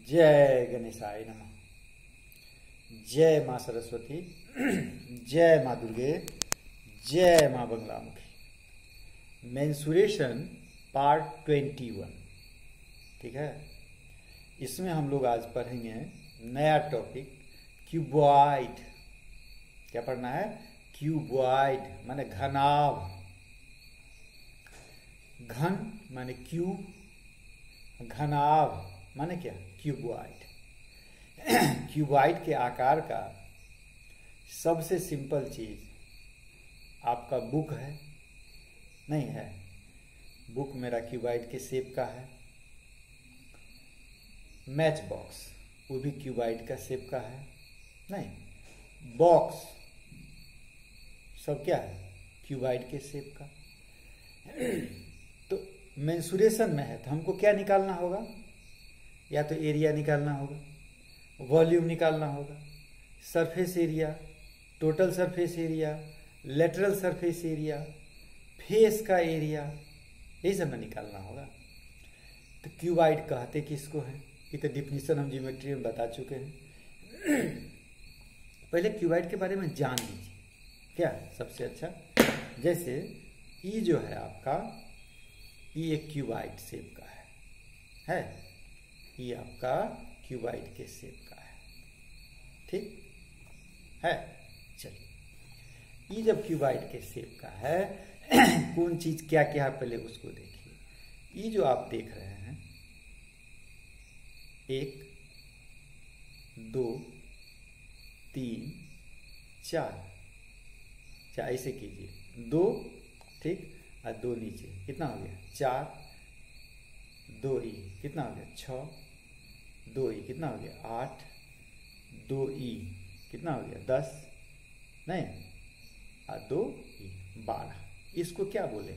जय गणेशाय नमः। जय माँ सरस्वती, जय माँ दुर्गे, जय माँ बंगलामुखी। Mensuration part 21। ठीक है, इसमें हम लोग आज पढ़ेंगे नया टॉपिक क्यूबॉइड। क्या पढ़ना है? क्यूबॉइड माने घनाभ। घन माने क्यूब, घनाभ माने क्या? क्यूबॉइड। क्यूबॉइड के आकार का सबसे सिंपल चीज आपका बुक है, नहीं है? बुक मेरा क्यूबॉइड के शेप का है। मैच बॉक्स वो भी क्यूबॉइड का शेप का है, नहीं? बॉक्स सब क्या है? क्यूबॉइड के शेप का। तो मेंसुरेशन में है तो हमको क्या निकालना होगा? या तो एरिया निकालना होगा, वॉल्यूम निकालना होगा, surface area, total surface area, lateral surface area, face का एरिया, यही सब में निकालना होगा। तो क्यूबॉइड कहते किसको है? ये तो डिफिनीशन हम ज्योमेट्री में बता चुके हैं। पहले क्यूबॉइड के बारे में जान लीजिए। क्या सबसे अच्छा, जैसे ई जो है आपका, ये एक क्यूबॉइड शेप का है? ये आपका क्यूबॉइड के शेप का है, ठीक है? चलिए, ये जब क्यूबॉइड के शेप का है, कौन चीज क्या क्या है पहले उसको देखिए। ये जो आप देख रहे हैं, 1 2 3 4, ऐसे कीजिए, 2, ठीक, और 2 नीचे, कितना हो गया? 4, 2 ई कितना हो गया? 6, 2 ई कितना हो गया? 8, 2 ई कितना हो गया? 10, नहीं, और 2 ई 12। इसको क्या बोले?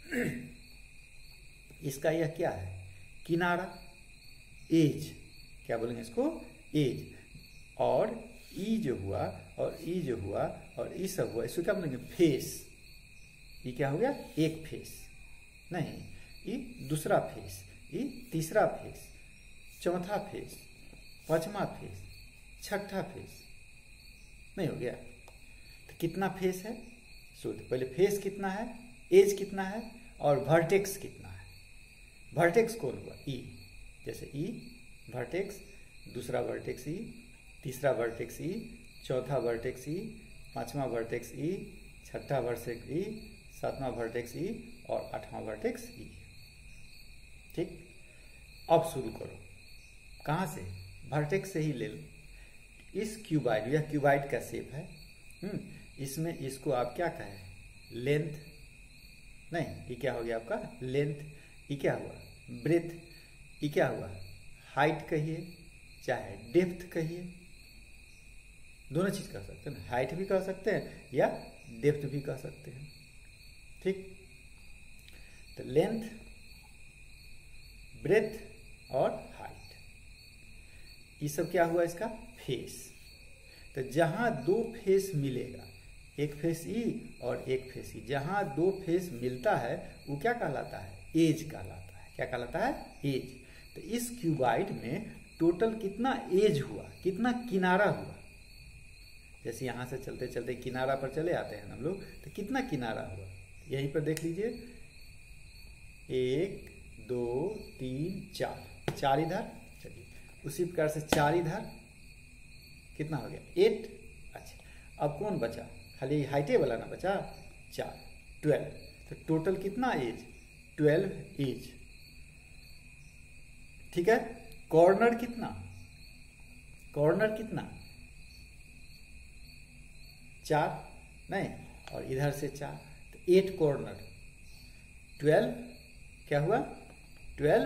इसका यह क्या है? किनारा, एज। क्या बोलेंगे इसको? एज। और ई जो हुआ, और ई जो हुआ, और ई सब हुआ, इसको क्या बोलेंगे? फेस। ये क्या हो गया? एक फेस, नहीं, ये दूसरा फेस, ये तीसरा फेस, चौथा फेस, पांचवा फेस, छठा फेस, नहीं हो गया? तो कितना फेस है? सो पहले फेस कितना है, एज कितना है, और वर्टेक्स कितना है? वर्टेक्स कौन हुआ? ई। जैसे ई वर्टेक्स, दूसरा वर्टेक्स ई, तीसरा वर्टेक्स ई, चौथा वर्टेक्स ई, पांचवा वर्टेक्स ई, छठा वर्टेक्स ई, सातवां वर्टेक्स ई, और आठवां वर्टेक्स ई। ठीक, अब शुरू करो। कहां से? वर्टेक्स से ही ले लो। इस क्यूबॉइड, यह क्यूबॉइड का शेप है। इसमें इसको आप क्या कहें? लेंथ, नहीं, ये क्या हो गया आपका? लेंथ। ये क्या हुआ? ब्रेथ। ये क्या हुआ? हाइट कहिए, चाहे डेप्थ कहिए, दोनों चीज कह सकते हैं। हाइट भी कह सकते हैं या डेप्थ भी कह सकते हैं, ठीक? तो लेंथ, ब्रेथ और हाइट, ये सब क्या हुआ? इसका फेस। तो जहां दो फेस मिलेगा, एक फेस ई और एक फेस ई, जहां दो फेस मिलता है वो क्या कहलाता है? एज कहलाता है। क्या कहलाता है? एज। तो इस क्यूबॉइड में टोटल कितना एज हुआ, कितना किनारा हुआ? जैसे यहां से चलते चलते किनारा पर चले आते हैं हम लोग, तो कितना किनारा हुआ? यहीं पर देख लीजिए, 1 2 3 4, 4 इधर। चलिए, उसी प्रकार से 4 इधर, कितना हो गया? 8। अच्छा, अब कौन बचा? खाली हाइटे वाला ना बचा, 4, 12। तो टोटल कितना एज? 12 एज, ठीक है? कॉर्नर कितना? कॉर्नर कितना? 4, नहीं, और इधर से 4, तो 8 कॉर्नर। 12 क्या हुआ? 12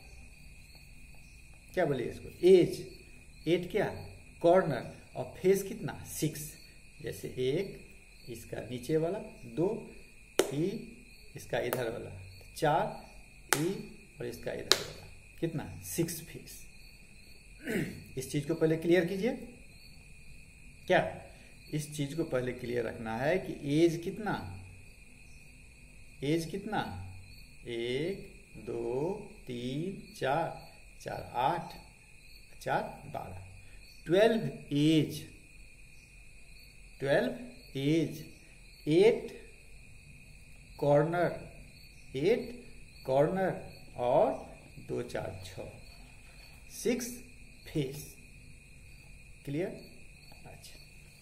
क्या बोलिए इसको? एज। 8 क्या? कॉर्नर। और फेस कितना? 6। जैसे 1 इसका नीचे वाला, 2 ई इसका इधर वाला, 4 ई और इसका इधर वाला, कितना? 6 फेस। इस चीज को पहले क्लियर कीजिए। क्या इस चीज को पहले क्लियर रखना है कि एज कितना? एज कितना? 1 2 3 4, 4 8, 4 12, 12 एज, 8 कॉर्नर, 8 कॉर्नर और 2 4 6, 6 फेस। क्लियर? अच्छा,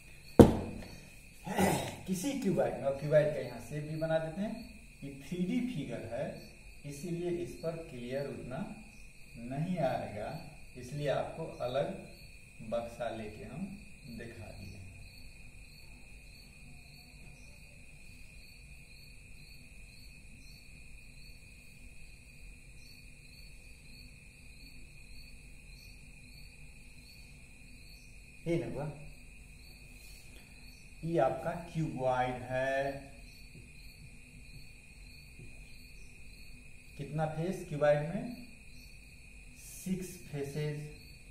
किसी क्यूबाइड में, और क्यूबाइड का यहाँ शेप भी बना देते हैं। ये 3D फिगर है, इसीलिए इस पर क्लियर उतना नहीं आएगा, इसलिए आपको अलग बक्सा लेके हम दिखा दिए। ये ना हुआ, ये आपका क्यूबॉइड है। कितना फेस क्यूबॉइड में? 6 फेसेस।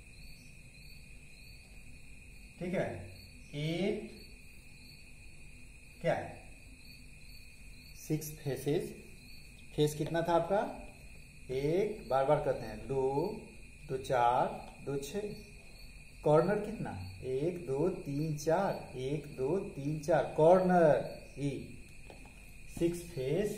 ठीक है, 8 क्या है? 6 फेसेस। फेस कितना था आपका? 1, बार बार करते हैं, 2 2 4 2 6। कॉर्नर कितना? 1 2 3 4, 1 2 3 4 कॉर्नर। ई 6 फेस,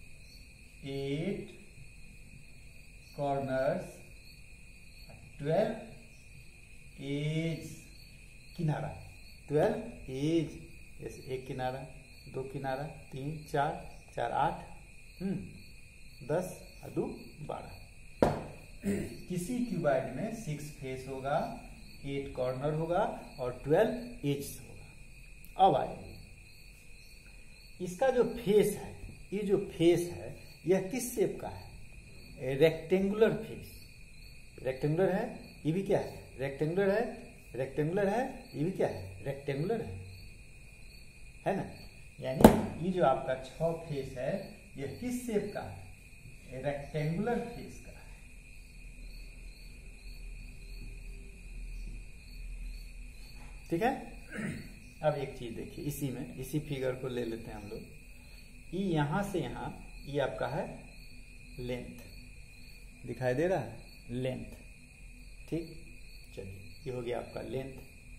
8 कॉर्नर्स, 12 एज, किनारा, 12 एज। जैसे 1 किनारा, 2 किनारा, 3 4 4 8, 10 और 2 12। किसी क्यूबॉइड में 6 फेस होगा, 8 कॉर्नर होगा और 12 एज होगा। अब आइए, इसका जो फेस है, ये जो फेस है यह किस शेप का है? Rectangular face. रेक्टेंगुलर है, ये भी क्या है? रेक्टेंगुलर है। रेक्टेंगुलर है, ये भी क्या है? रेक्टेंगुलर है ना? यानी ये जो आपका 6 फेस है, यह किस शेप का है? रेक्टेंगुलर फेस का है। ठीक है। अब एक चीज देखिए, इसी में, इसी फिगर को ले लेते हैं हम लोग। ये यहां से यहां, ये आपका है लेंथ, दिखाई दे रहा है? लेंथ। ठीक, चलिए, ये हो गया आपका लेंथ।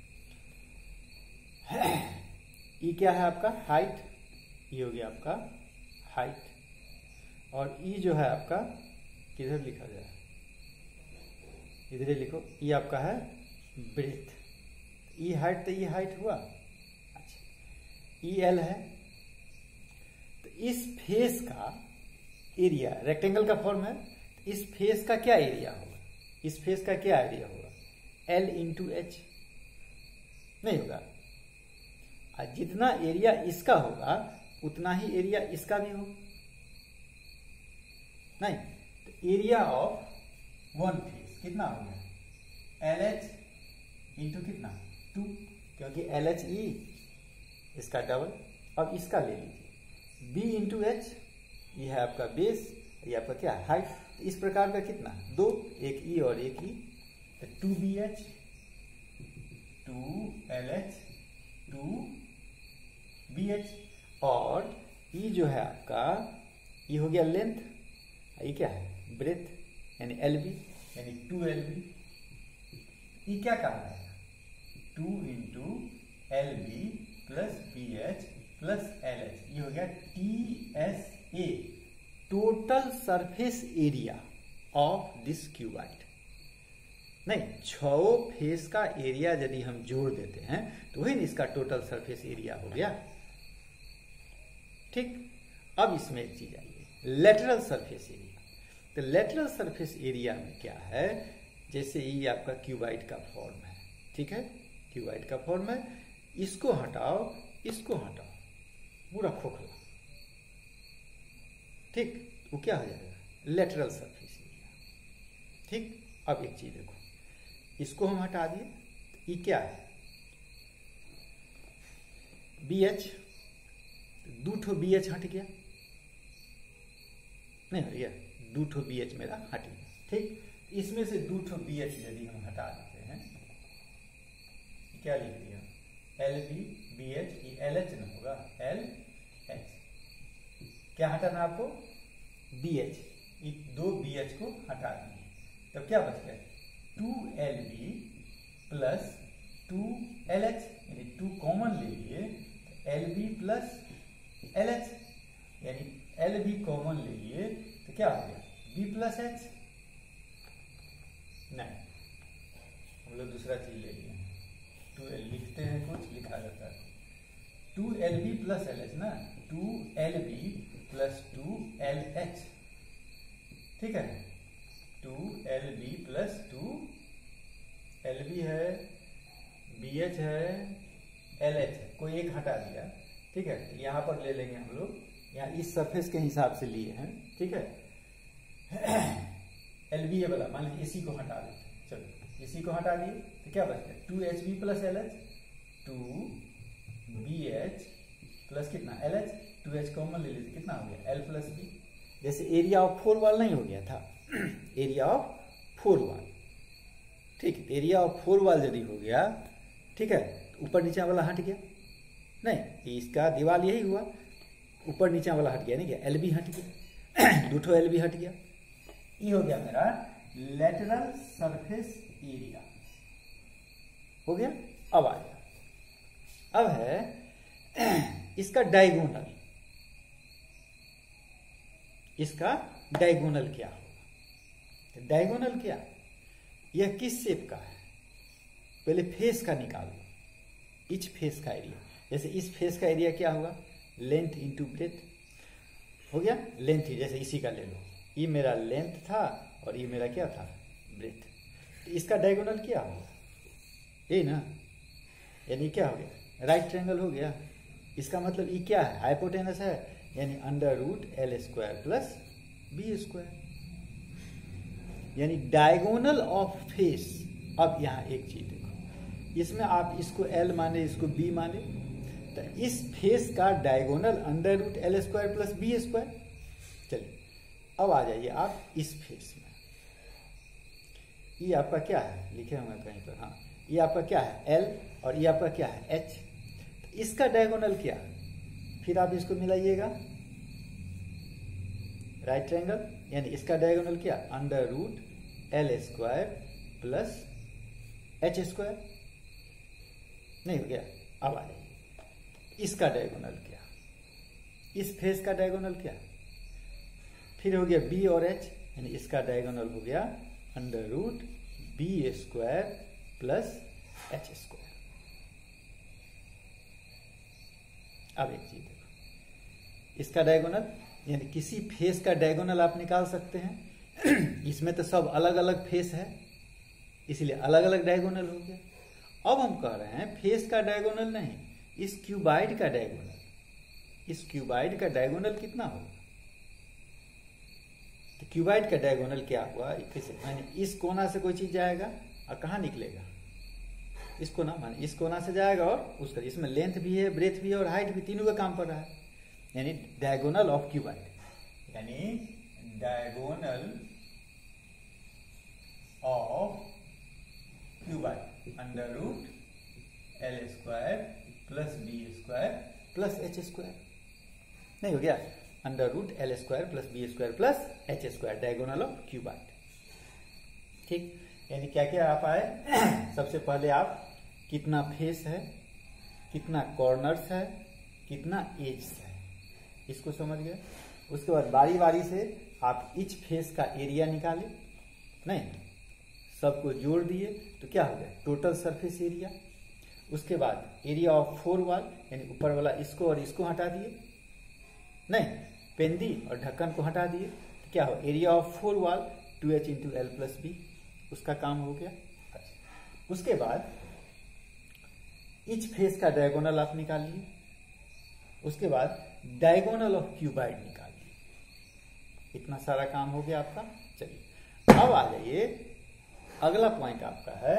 ये क्या है आपका? हाइट। ये हो गया आपका हाइट। और ये जो है आपका, किधर लिखा जाए? इधर ही लिखो। ये आपका है ब्रेथ। ये हाइट, तो ये हाइट हुआ। अच्छा, ये एल है। तो इस फेस का एरिया, रेक्टेंगल का फॉर्म है, इस फेस का क्या एरिया होगा? इस फेस का क्या एरिया होगा? L इंटू एच नहीं होगा। जितना एरिया इसका होगा उतना ही एरिया इसका भी होगा। नहीं, तो एरिया ऑफ वन फेस कितना हो गया? LH इंटू कितना? 2, क्योंकि LHE इसका डबल। अब इसका ले लीजिए, B इंटू एच, ये है आपका बेस, ये आपका क्या? हाइट। इस प्रकार का कितना? 2, एक E और एक E, तो 2BH, 2LH, 2BH। और ये जो है आपका, ये हो गया लेंथ, ये क्या है? ब्रेथ, यानी LB, यानी 2LB। ये क्या कहा है? 2 into LB plus BH plus LH, ये हो गया TSA, total surface area of this cuboid. नहीं, 6 फेस का एरिया यदि हम जोड़ देते हैं तो वही इसका टोटल सरफेस एरिया हो गया। ठीक, अब इसमें एक चीज आइए, लेटरल सरफेस एरिया। तो लेटरल सरफेस एरिया में क्या है? जैसे ये आपका क्यूबॉइड का फॉर्म है, ठीक है, क्यूबॉइड का फॉर्म है, इसको हटाओ, इसको हटाओ, पूरा खोखला। ठीक, वो क्या हो जाएगा? Lateral surface area. ठीक, अब एक चीज देखो, इसको हम हटा दिए, ये क्या है? BH, 2 BH हट गया, नहीं हो गया, 2 BH मेरा हट गया। ठीक, इसमें से 2 BH यदि हम हटा देते हैं, क्या लिख दिया? LB BH, ये LH न होगा, LH। क्या हटाना आपको? BH, ये 2 BH को हटा दिए, तब क्या बच गया? 2LB प्लस 2LH, यानी 2 कॉमन ले लिए LB प्लस LH, यानी LB कॉमन ले लिए तो क्या हो गया B प्लस H। नहीं, हम लोग दूसरा चीज ले लिए, 2L लिखते हैं, कुछ लिखा जाता है 2LB प्लस LH ना, 2LB प्लस 2LH, ठीक है, 2LB प्लस 2LB है, BH है, LH है, कोई एक हटा दिया, ठीक है, यहां पर ले लेंगे हम लोग, यहाँ इस सरफेस के हिसाब से लिए हैं, ठीक है। LB ये वाला मान लीजिए इसी को हटा देते हैं, चलो इसी को हटा दिए तो क्या बचता है 2HB plus LH, 2BH plus कितना LH, 2H कॉमन ले लीजिए कितना हो गया L प्लस B। जैसे एरिया ऑफ 4 वॉल नहीं हो गया था, एरिया ऑफ 4 वॉल, ठीक है, एरिया ऑफ 4 वॉल यदि हो गया, ठीक है, तो ऊपर नीचे वाला हट गया, नहीं इसका दीवार यही हुआ, ऊपर नीचे वाला हट गया, नहीं क्या LB हट गया, दूठो LB हट गया, ये हो गया मेरा लेटरल सरफेस एरिया, हो गया। अब आ गया, अब है इसका डायगोनल, इसका डायगोनल क्या होगा, डायगोनल क्या, यह किस शेप का है, पहले फेस का निकाल लो, इच फेस का एरिया, जैसे इस फेस का एरिया क्या होगा लेंथ इंटू ब्रेथ, हो गया लेंथ ही, जैसे इसी का ले लो, ये मेरा लेंथ था और ये मेरा क्या था ब्रेथ, तो इसका डायगोनल क्या होगा ये ना, यानी क्या हो गया राइट ट्रायंगल हो गया, इसका मतलब ये क्या है हाइपोटेनस है, यानी under root L square plus B square, यानी डायगोनल ऑफ फेस। अब यहाँ एक चीज देखो, इसमें आप इसको L माने इसको B माने, तो इस फेस का diagonal under root L square plus B square. चलिए अब आ जाइए आप इस फेस में, ये आपका क्या है लिखे होंगे कहीं पर, हाँ ये आपका क्या है L और ये आपका क्या है H, तो इसका डायगोनल क्या है, फिर आप इसको मिलाइएगा राइट ट्रायंगल, यानी इसका डायगोनल क्या under root L square plus H square, नहीं हो गया। अब आ जाइए इसका डायगोनल क्या, इस फेस का डायगोनल क्या, फिर हो गया B और H, यानी इसका डायगोनल हो गया under root B square plus H square. अब एक चीज देखो, इसका डायगोनल यानी किसी फेस का डायगोनल आप निकाल सकते हैं इसमें तो सब अलग अलग फेस है, इसलिए अलग अलग डायगोनल हो गया। अब हम कह रहे हैं फेस का डायगोनल नहीं, इस क्यूबाइड का डायगोनल, इस क्यूबाइड का डायगोनल कितना होगा, तो क्यूबाइड का डायगोनल क्या हुआ, यानी इस कोना से कोई चीज जाएगा और कहाँ निकलेगा, इस कोना, माने इस कोना से जाएगा और उसका, इसमें लेंथ भी है ब्रेथ भी है और हाइट भी, तीनों का काम कर रहा है, यानी डायगोनल ऑफ क्यूबाइड, यानी diagonal of cuboid under root L square plus B square plus H square, नहीं हो गया under root L square plus B square plus H square, diagonal of cuboid. ठीक, यानी क्या क्या आप आए सबसे पहले आप कितना फेस है, कितना कॉर्नर्स है, कितना एज है, इसको समझ गए। उसके बाद बारी बारी से आप इच फेस का एरिया निकाले, नहीं सबको जोड़ दिए तो क्या हो गया टोटल सरफेस एरिया। उसके बाद एरिया ऑफ 4 वॉल, यानी ऊपर वाला इसको और इसको हटा दिए, नहीं पेंदी और ढक्कन को हटा दिए तो क्या हो area of 4 wall 2H into L plus B, उसका काम हो गया। उसके बाद इच फेस का डायगोनल आप निकाल लिए, उसके बाद डायगोनल ऑफ क्यूबाइड निकाल लिए, इतना सारा काम हो गया आपका। चलिए अब आ जाइए, अगला पॉइंट आपका है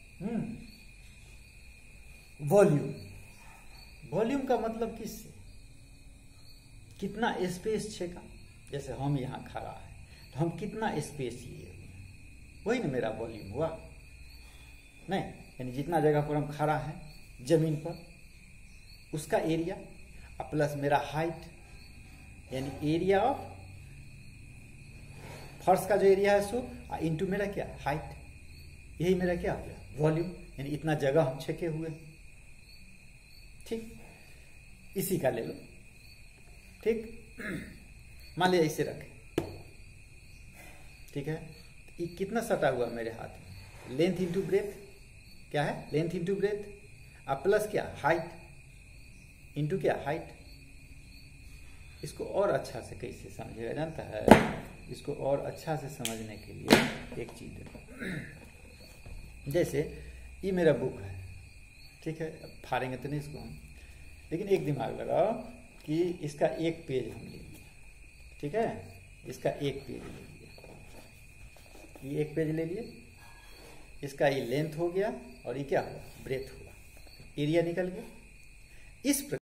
वॉल्यूम। वॉल्यूम का मतलब किससे, कितना स्पेस छेगा, जैसे हम यहाँ खड़ा है तो हम कितना स्पेस लिए, वही ना मेरा वॉल्यूम हुआ, नहीं यानी जितना जगह पर हम खड़ा है जमीन पर उसका एरिया प्लस मेरा हाइट, यानी एरिया ऑफ फर्श का जो एरिया है सो इंटू मेरा क्या हाइट, यही मेरा क्या हो गया, वॉल्यूम, यानी इतना जगह हम छेके हुए। ठीक, इसी का ले लो। ठीक, मान लिया इसे रखें, ठीक है, ये कितना सटा हुआ मेरे हाथ में, लेंथ इंटू ब्रेथ, क्या है, लेंथ इंटू ब्रेथ, अब प्लस क्या, हाइट इंटू क्या, हाइट। इसको और अच्छा से कैसे समझेगा जानता है, इसको और अच्छा से समझने के लिए एक चीज है, जैसे ये मेरा बुक है, ठीक है, अब फाड़ेंगे तो नहीं इसको हम, लेकिन एक दिमाग लगाओ कि इसका एक पेज हम ले लिया, ठीक है, इसका एक पेज ले लिया, ये एक पेज ले लिए, इसका ये लेंथ हो गया और ये क्या हुआ, ब्रेथ हुआ, एरिया निकल गया। इस